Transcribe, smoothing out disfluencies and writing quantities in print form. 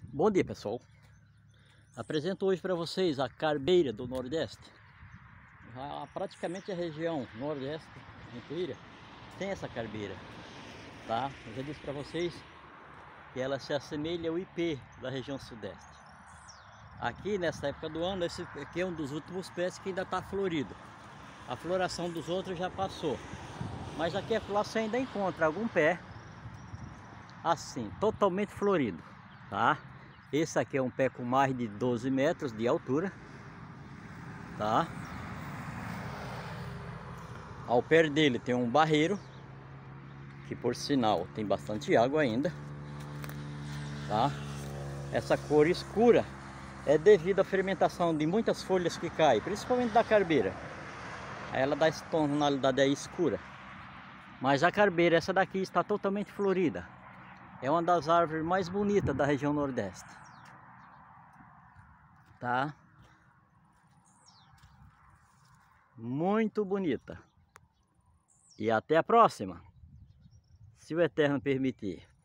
Bom dia, pessoal. Apresento hoje para vocês a carbeira do Nordeste. Praticamente a região Nordeste inteira tem essa carbeira, tá? Eu já disse para vocês que ela se assemelha ao ipê da região Sudeste. Aqui nessa época do ano, esse aqui é um dos últimos pés que ainda está florido. A floração dos outros já passou, mas aqui você ainda encontra algum pé assim, totalmente florido, tá? Esse aqui é um pé com mais de 12 metros de altura, tá? Ao pé dele tem um barreiro, que por sinal tem bastante água ainda, tá? Essa cor escura é devido à fermentação de muitas folhas que caem, principalmente da carbeira. Aí ela dá essa tonalidade aí escura. Mas a carbeira, essa daqui, está totalmente florida. É uma das árvores mais bonitas da região Nordeste, tá? Muito bonita. E até a próxima, se o Eterno permitir.